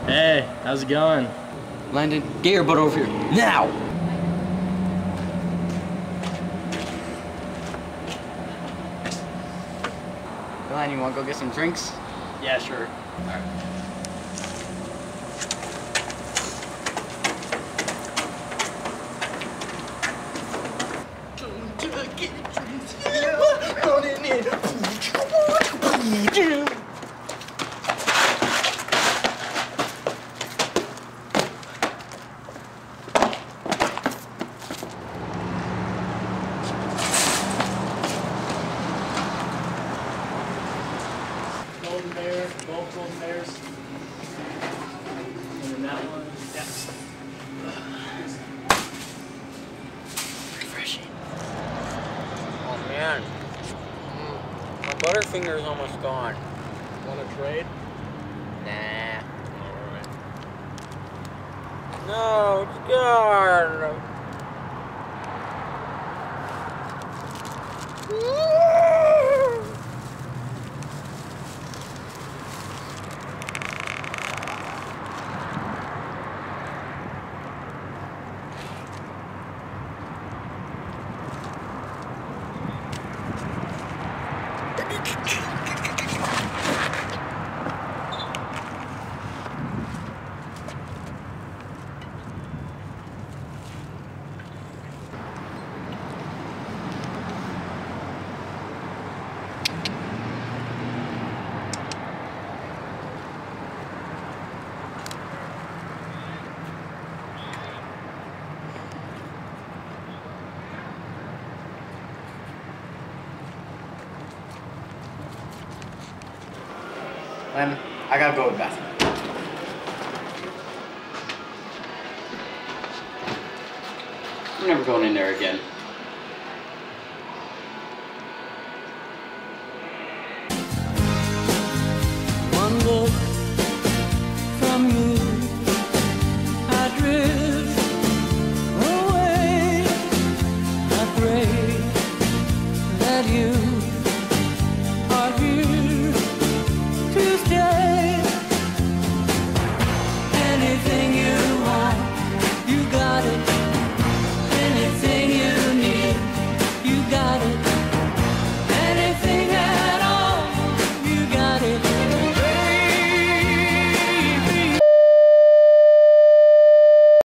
Hey, how's it going? Landen, get your butt over here, now! Landen, you wanna go get some drinks? Yeah, sure. Alright. Golden bear, both golden bears. And then that one, Refreshing. Oh man, my Butterfinger's almost gone. Want to trade? Nah. Alright. No, it's gone. Landen, I gotta go to the bathroom. I'm never going in there again.